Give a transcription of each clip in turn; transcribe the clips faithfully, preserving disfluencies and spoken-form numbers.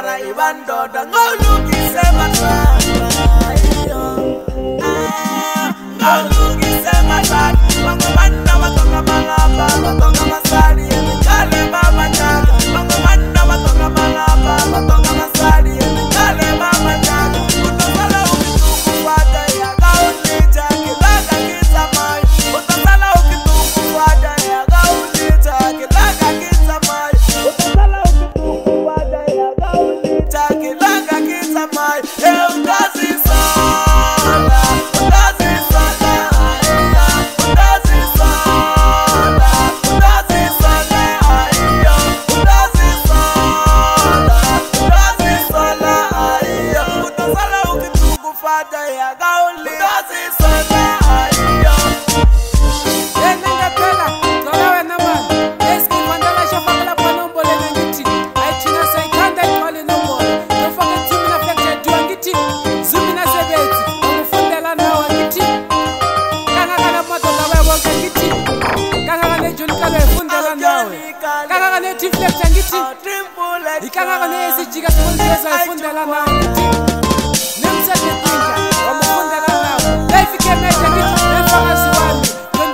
mara ibando da ngolu kisema twana ngolu kisema twana wango banda watonga malapa watonga masali kale mama nyaga wango banda watonga malapa watonga masali kale mama nyaga utosala ukituku wada ya gauni chake laga kisamai utosala ukituku wada ya gauni chake laga kisamai utosala ukituku wada ya gauni chake laga kisamai eh utazi sala utazi sala utazi sala utazi sala ayo utazi sala utazi sala ayo utosala ukituku fada ya gauni utazi sala ayo Nenga pela, tola wena mwana. Eski mandala shafakala panombo le nangiti. Aichina saikanda ikole nombo. Tofaka tumi na flekte duangiti. Zumi na sebeti. Omufundela na wangiti. Kanga kana moto kawe wonka ngiti. Kanga kane juni kale fundela nawe. Kanga kane tiflekte ngiti. Ikanga kane esi jiga kundeza fundela na ngiti. Nemsa tetinja. Omufundela nawe. Life kemeja ngiti. Nefaka ziwani.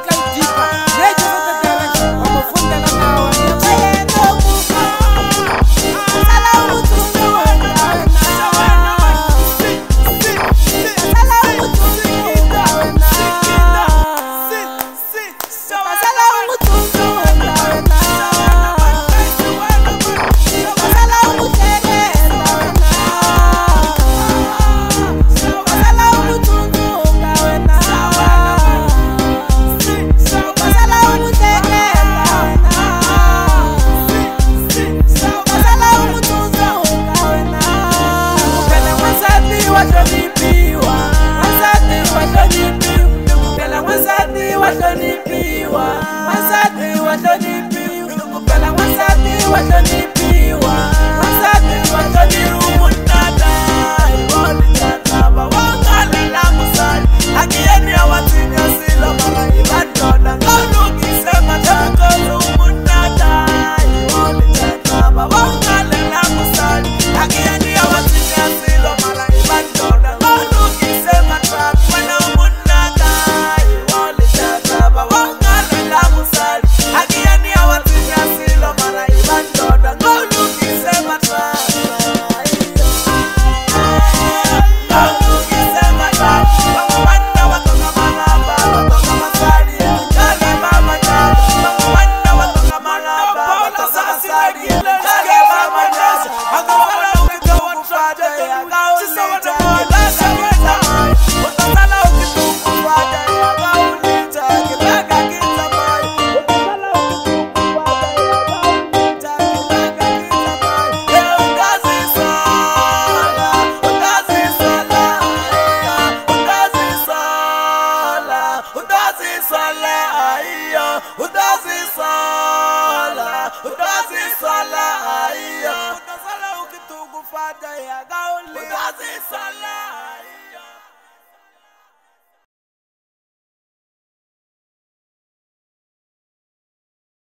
Utazi sala, utazi sala, ayo. Utasala ukituku fada ya gauli. Utazi sala.